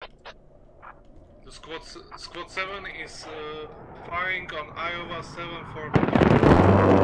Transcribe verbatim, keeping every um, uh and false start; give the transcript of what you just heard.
The squad s- squad seven is uh, firing on Iowa seven for.